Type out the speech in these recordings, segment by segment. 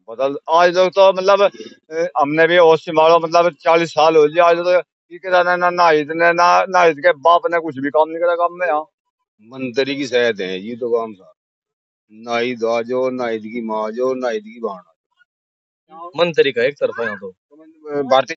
बदल आज लोग तो मतलब हमने भी होश संभालो मतलब 40 साल हो गए आज तो ये करा ना इतने ना इसके बाप ने कुछ भी काम नहीं करा काम में यहाँ। मंत्री की शहद है ये तो काम था। ना ही दाजो ना इसकी माँ जो ना इसकी बहन। मंत्री का एक तरफा यहाँ तो। भारतीय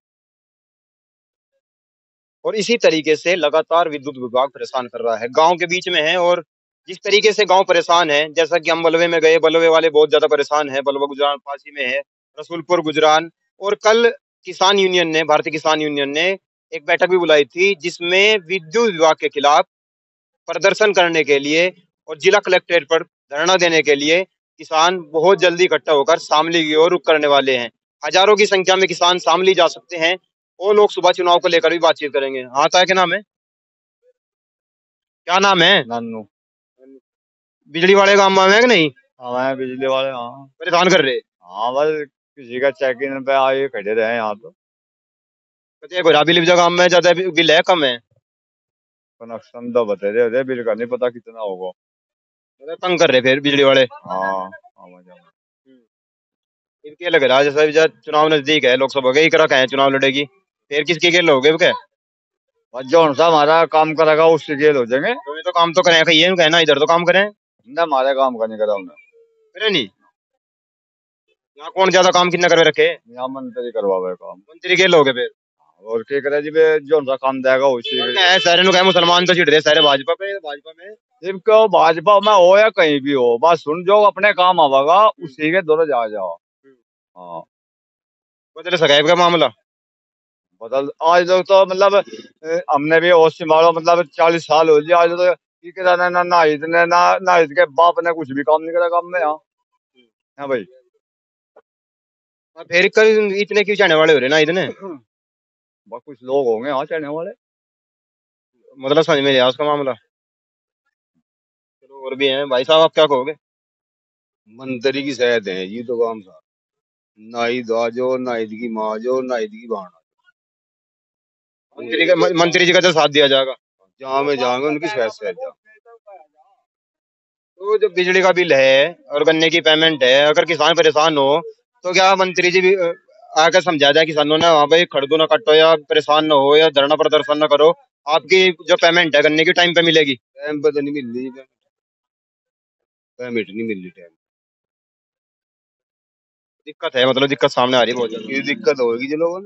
और इसी तरीके से लगातार विद्युत विभाग परेशान कर रहा है, गांव के बीच में है। और जिस तरीके से गांव परेशान है, जैसा कि हम बलवे में गए, बलवे वाले बहुत ज्यादा परेशान है, बलवा गुजरान पासी में है, रसूलपुर गुजरान। और कल किसान यूनियन ने, भारतीय किसान यूनियन ने एक बैठक भी बुलाई थी जिसमें विद्युत विभाग के खिलाफ प्रदर्शन करने के लिए और जिला कलेक्ट्रेट पर धरना देने के लिए किसान बहुत जल्दी इकट्ठा होकर शामली की ओर रुख करने वाले हैं। हजारों की संख्या में किसान शामली जा सकते हैं। वो लोग सुबह चुनाव को लेकर भी बातचीत करेंगे। हाँ, ताया क्या नाम है? क्या नाम है? नानू। बिजली वाले काम में है कि नहीं? हाँ बिजली वाले, हाँ परेशान कर रहे। हाँ बस किसी का चेक इन पे आए खड़े रहे यहाँ तो। कहते कोई बिल काम में ज्यादा बिल है कम है? कनेक्शन तो बता रहे बिल का नहीं पता कितना होगा। तंग कर रहे फिर बिजली वाले। हाँ इनके लग रहा है जैसा चुनाव नजदीक है, लोकसभा के ही करा है, चुनाव लड़ेगी फिर किसकी खेल लोगे क्या? जो सा हमारा काम करेगा उससे खेल हो जाएंगे। तो तो काम तो करें कहिए कहना, इधर तो काम करें ना, हमारे काम का नहीं करा उन्हें। करे नहीं यहाँ कौन ज्यादा काम कितना करवे रखे? यहाँ मंत्री करवावे काम, मंत्री के लोगे फिर। और क्या करे जी जो सा काम देगा उसी सारे नु कहे मुसलमान तो चिढ़ रहे सारे भाजपा पे, भाजपा में जिम क्यों भाजपा में हो या कहीं भी हो, बस सुन जो अपने काम आवेगा उसी के दोनों जा जाओ। हाँ बदल सका है मामला, बदल आज लोग तो मतलब हमने भी होश संभालो मतलब 40 साल हो गए आज तो ये करा ना इतने ना इसके बाप ने कुछ भी काम नहीं करा काम में यहाँ। हाँ भाई फिर कल इतने क्यों चाहने वाले हो रहे ना इतने? बहुत कुछ लोग होंगे यहाँ चाहने वाले, मतलब समझ में नहीं आया उसका मामला। चलो और भी हैं भाई साहब, आप क्या कहोगे? मंत्री की शहद है ये तो काम था। ना ही दाजो ना इसकी माँ जो ना इसकी बहन। मंत्री जी का तो साथ दिया जाएगा जहाँ में जाएंगे उनकी शहद से जाओ। तो जो बिजली का बिल है और गन्ने की पेमेंट है, अगर किसान परेशान हो तो क्या मंत्री जी भी आकर समझा जाए किसानों ने, हाँ भाई खड़दो ना कटो या परेशान ना हो या धरना प्रदर्शन ना करो, आपकी जो पेमेंट है गन्ने की टाइम पे मिलेगी। टाइम पे तो नहीं मिल रही, पेमेंट नहीं मिल रही टाइम। दिक्कत है, मतलब दिक्कत सामने आ रही है बहुत ज्यादा। ये दिक्कत होगी जो लोगों ने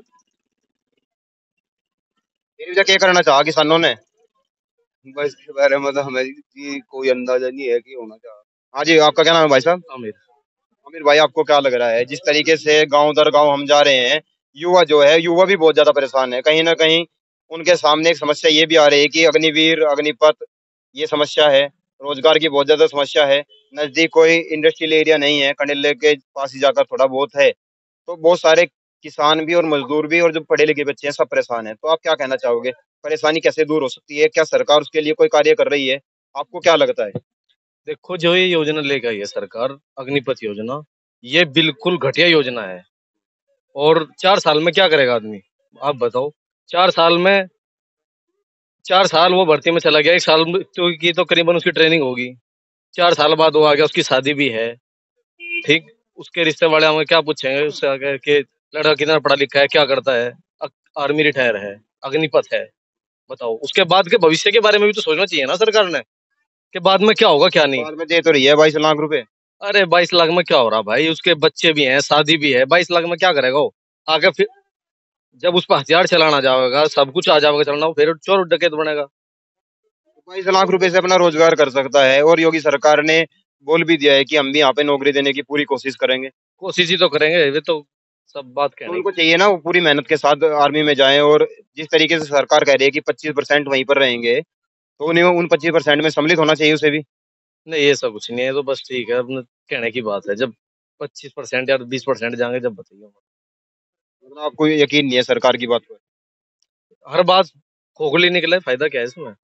फिर क्या करना चाहा किसानों ने, बस इसके बारे में तो हमें कोई अंदाजा नहीं है कि होना चाह। हाँ जी, आपका क्या नाम है भाई साहब? आमिर। आमिर भाई, आपको क्या लग रहा है जिस तरीके से गांव दर गांव हम जा रहे हैं, युवा जो है युवा भी बहुत ज्यादा परेशान है, कहीं ना कहीं उनके सामने एक समस्या ये भी आ रही है कि अग्निवीर अग्निपथ ये समस्या है, रोजगार की बहुत ज्यादा समस्या है, नजदीक कोई इंडस्ट्रियल एरिया नहीं है, कंडेले के पास ही जाकर थोड़ा बहुत है, तो बहुत सारे किसान भी और मजदूर भी और जो पढ़े लिखे बच्चे हैं सब परेशान हैं। तो आप क्या कहना चाहोगे, परेशानी कैसे दूर हो सकती है, क्या सरकार उसके लिए कोई कार्य कर रही है, आपको क्या लगता है? देखो जो ये योजना लेकर आई है सरकार, अग्निपथ योजना, ये बिल्कुल घटिया योजना है। और 4 साल में क्या करेगा आदमी, आप बताओ। 4 साल में, 4 साल वो भर्ती में चला गया, 1 साल की तो करीबन उसकी ट्रेनिंग होगी, 4 साल बाद वो आ गया, उसकी शादी भी है, ठीक। उसके रिश्ते वाले हमें क्या पूछेंगे उससे आगे कि लड़का कितना पढ़ा लिखा है, क्या करता है, आर्मी रिटायर है, अग्निपथ है। बताओ उसके बाद के भविष्य के बारे में भी तो सोचना चाहिए ना सरकार ने, कि बाद में क्या होगा क्या नहीं। बाद में दे तो रही है 22 लाख रुपए। अरे 22 लाख में क्या हो रहा भाई, उसके बच्चे भी हैं, शादी भी है, 22 लाख में क्या करेगा वो आगे? फिर जब उस पर हथियार चलाना जाएगा, सब कुछ आ जाएगा चलना, वो फिर चोर डकैत बनेगा। 22 लाख रुपए से अपना रोजगार कर सकता है, और योगी सरकार ने बोल भी दिया है कि हम भी यहाँ पे नौकरी देने की पूरी कोशिश करेंगे। कोशिश ही तो करेंगे, वे तो सब बात तो कहने उनको की। चाहिए ना वो पूरी मेहनत के साथ आर्मी में जाएं, और जिस तरीके से सरकार कह रही है कि 25% वहीं पर रहेंगे, तो उन्हें उन 25% में सम्मिलित होना चाहिए उसे भी। नहीं ये सब कुछ नहीं है, तो बस ठीक है, अपने कहने की बात है। जब 25% या 20% जाएंगे जब बताइए। मतलब आपको यकीन नहीं है सरकार की बात पर? हर बात खोखली निकले, फायदा क्या है इसमें?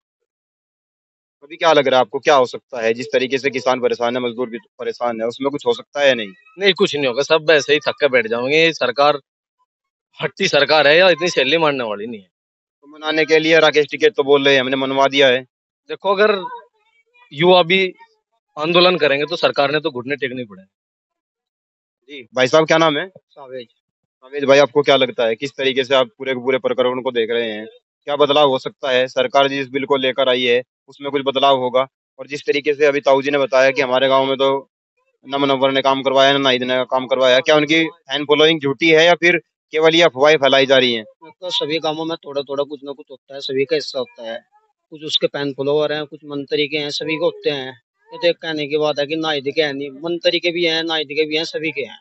अभी क्या लग रहा है आपको, क्या हो सकता है जिस तरीके से किसान परेशान है, मजदूर भी परेशान है, उसमें कुछ हो सकता है या नहीं? नहीं कुछ नहीं होगा, सब ऐसे ही थक के बैठ जाओगे। ये सरकार हट्टी सरकार है, या इतनी सैलरी मारने वाली नहीं है। तो मनाने के लिए राकेश टिकैत तो बोल रहे हैं हमने मनवा दिया है। देखो अगर युवा भी आंदोलन करेंगे तो सरकार ने तो घुटने टेकने पड़ेंगे। जी भाई साहब, क्या नाम है? सावेज। अवेद भाई, आपको क्या लगता है किस तरीके से आप पूरे के पूरे प्रकरण को देख रहे हैं? क्या बदलाव हो सकता है? सरकार जिस बिल को लेकर आई है उसमें कुछ बदलाव होगा? और जिस तरीके से अभी ताऊ जी ने बताया कि हमारे गांव में तो न मुनव्वर ने काम करवाया, न नाहिद ने काम करवाया, क्या उनकी फैन फॉलोइंग झूठी है या फिर केवल ये अफवाहें फैलाई जा रही हैं? तो सभी कामों में थोड़ा थोड़ा कुछ ना कुछ होता है, सभी का हिस्सा होता है। कुछ उसके फैन फॉलोवर हैं, कुछ मंत्री के हैं, सभी के होते हैं। ये तो एक कहने की बात है कि नाहिद के हैं नहीं, मंत्री के भी हैं, नाहिद के भी हैं, सभी के हैं।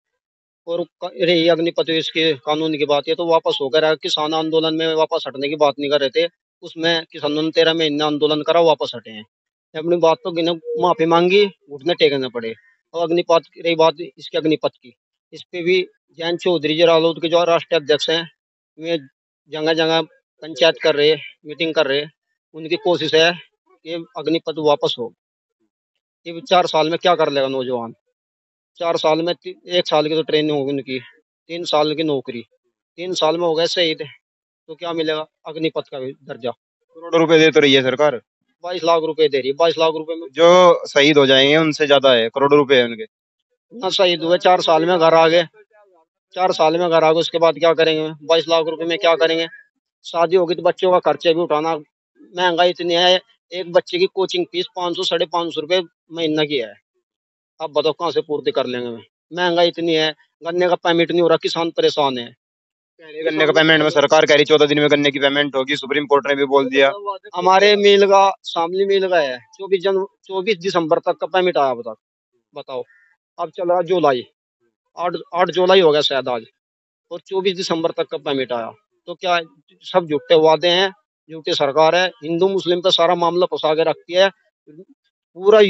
और रही अग्निपथ इसके कानून की बात, ये तो वापस हो गया। किसान आंदोलन में वापस हटने की बात नहीं कर रहे थे, उसमें किसानों ने 13 महीने आंदोलन करा, वापस हटे हैं। अपनी बात तो गिने, माफी मांगी, घुटने टेकने पड़े। और अग्निपथ की रही बात, इसके अग्निपथ की, इस पे भी जयंत चौधरी जी रालोद के जो राष्ट्रीय अध्यक्ष हैं, वे जगह जगह पंचायत कर रहे, मीटिंग कर रहे। उनकी कोशिश है कि अग्निपथ वापस हो। ये 4 साल में क्या कर लेगा नौजवान? 4 साल में 1 साल की तो ट्रेनिंग होगी उनकी, 3 साल की नौकरी, 3 साल में हो गए शहीद। तो क्या मिलेगा? अग्निपथ का भी दर्जा। करोड़ों रुपए दे तो रही है सरकार। 22 लाख रुपए दे रही है, 22 लाख रुपए में जो शहीद हो जाएंगे उनसे ज्यादा है, करोड़ों रुपए है उनके। ना शहीद हुए, 4 साल में घर आ गए। 4 साल में घर आ गए, उसके बाद क्या करेंगे? 22 लाख रुपए में क्या करेंगे? शादी होगी तो बच्चों का खर्चे भी उठाना, महंगाई इतनी है। एक बच्चे की कोचिंग फीस 500 550 रुपए महीना की है। अब बताओ कहाँ से पूर्ति कर लेंगे? महंगाई इतनी है, गन्ने का पेमेंट नहीं हो रहा, किसान परेशान है। गन्ने का पेमेंट में सरकार कह रही 14 दिन में गन्ने की पेमेंट होगी, सुप्रीम कोर्ट ने भी बोल दिया। हमारे मिल का, शामली मिल का है, 24 दिसंबर तक का पेमेंट आया अब तक। बताओ, अब चल रहा जुलाई, 8 जुलाई हो गया शायद आज, और 24 दिसंबर तक का पेमेंट आया। तो क्या है? सब झूठे वादे हैं, झूठी सरकार है। हिंदू मुस्लिम पे सारा मामला फंसा के रखती है। पूरा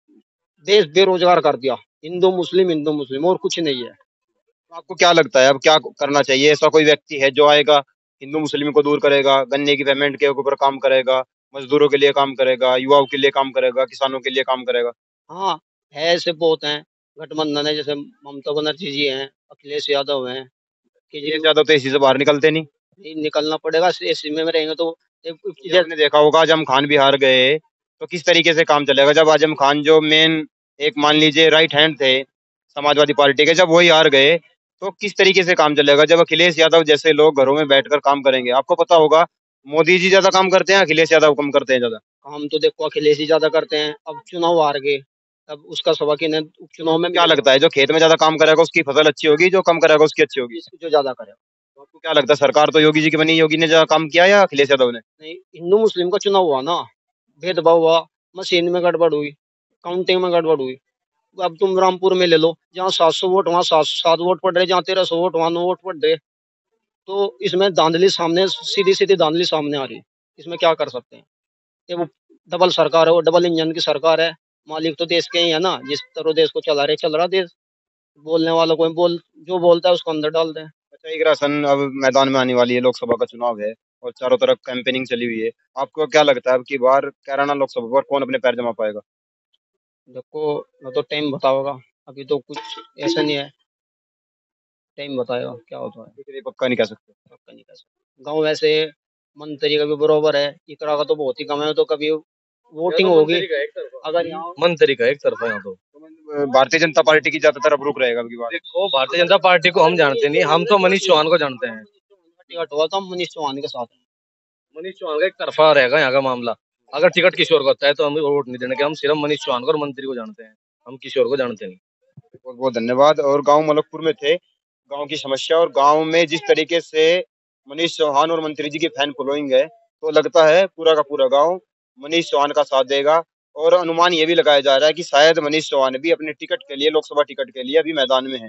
देश बेरोजगार कर दिया, हिंदू मुस्लिम और कुछ नहीं है। आपको क्या लगता है अब क्या करना चाहिए? ऐसा कोई व्यक्ति है जो आएगा, हिंदू मुस्लिम को दूर करेगा, गन्ने की पेमेंट के ऊपर काम करेगा, मजदूरों के लिए काम करेगा, युवाओं के लिए काम करेगा, किसानों के लिए काम करेगा? हाँ, है, ऐसे बहुत हैं। गठबंधन है, जैसे ममता बनर्जी जी हैं, अखिलेश यादव हैं, ये केजरीवाल। ज्यादा तो इसी से बाहर निकलते नहीं। नहीं निकलना पड़ेगा, इसी में रहेंगे तो ये आपने देखा होगा, आजम खान बिहार गए तो किस तरीके से काम चलेगा? जब आजम खान जो मेन एक मान लीजिए राइट हैंड थे समाजवादी पार्टी के, जब वही हार गए तो किस तरीके से काम चलेगा? जब अखिलेश यादव जैसे लोग घरों में बैठकर काम करेंगे, आपको पता होगा मोदी जी ज्यादा काम करते हैं, अखिलेश यादव कम करते हैं ज्यादा? काम तो देखो अखिलेश ही ज्यादा करते हैं। अब चुनाव हार गए, अब उसका सबक इन्हें उपचुनाव में क्या लगता है जो खेत में ज्यादा काम करेगा उसकी फसल अच्छी होगी, जो कम करेगा उसकी अच्छी होगी? जो ज्यादा करेगा। तो आपको क्या लगता है सरकार तो योगी जी की बनी, योगी ने ज्यादा काम किया या अखिलेश यादव ने? नहीं, हिंदू मुस्लिम का चुनाव हुआ ना, भेदभाव हुआ, मशीन में गड़बड़ हुई, काउंटिंग में गड़बड़ हुई। अब तुम रामपुर में ले लो, जहाँ 700 वोट वहाँ 7 वोट पड़ रहे, जहाँ 1300 वोट वहाँ 9 वोट पड़ रहे। तो इसमें धांधली सामने, सीधी सीधी धांधली सामने आ रही है। इसमें क्या कर सकते हैं? ये वो डबल सरकार है, वो डबल इंजन की सरकार है। मालिक तो देश के ही है ना, जिस तरह देश को चला रहे, चल रहा देश। बोलने वालों को जो बोलता है उसको अंदर डाल दें। अच्छा, एक राशन अब मैदान में आने वाली है, लोकसभा का चुनाव है और चारों तरफ कैंपेनिंग चली हुई है। आपको क्या लगता है अब की बार कैराना लोकसभा पर कौन अपने पैर जमा पाएगा? देखो, वो तो टाइम बताओगा, अभी तो कुछ ऐसा नहीं है। टाइम बताएगा क्या होता है। कुछ भी पक्का नहीं कह सकते। पक्का नहीं कर सकते। गाँव वैसे मंत्री का भी बरोबर है, इकरा का तो बहुत ही कम है। तो कभी वोटिंग होगी, अगर यहाँ मंत्री का एक तरफा यहाँ तो। भारतीय जनता पार्टी की ज्यादातर अब रुक रहेगा अब की बार। देखो, भारतीय जनता पार्टी को हम जानते नहीं, हम तो मनीष चौहान को जानते हैं। टिकट हुआ तो हम मनीष चौहान के साथ हैं। मनीष चौहान का एक तरफा रहेगा यहाँ का मामला। अगर टिकट किसी और को होता है तो हम वोट नहीं देने के, हम सिर्फ मनीष चौहान को और मंत्री को जानते हैं, हम किसी और को जानते नहीं। बहुत बहुत धन्यवाद। और गांव मलकपुर में थे, गांव की समस्या और गांव में जिस तरीके से मनीष चौहान और मंत्री जी की फैन फॉलोइंग है, तो लगता है पूरा का पूरा गांव मनीष चौहान का साथ देगा। और अनुमान ये भी लगाया जा रहा है कि शायद मनीष चौहान भी अपने टिकट के लिए, लोकसभा टिकट के लिए अभी मैदान में है।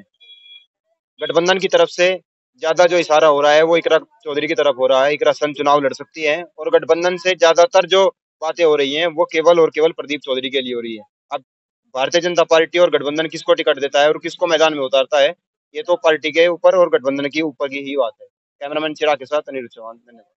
गठबंधन की तरफ से ज्यादा जो इशारा हो रहा है वो इकरा चौधरी की तरफ हो रहा है। इकरा सन चुनाव लड़ सकती है और गठबंधन से ज्यादातर जो बातें हो रही हैं वो केवल और केवल प्रदीप चौधरी के लिए हो रही है। अब भारतीय जनता पार्टी और गठबंधन किसको टिकट देता है और किसको मैदान में उतारता है, ये तो पार्टी के ऊपर और गठबंधन के ऊपर की ही बात है। कैमरामैन चिराग के साथ अनिरुद्ध चौहान, धन्यवाद।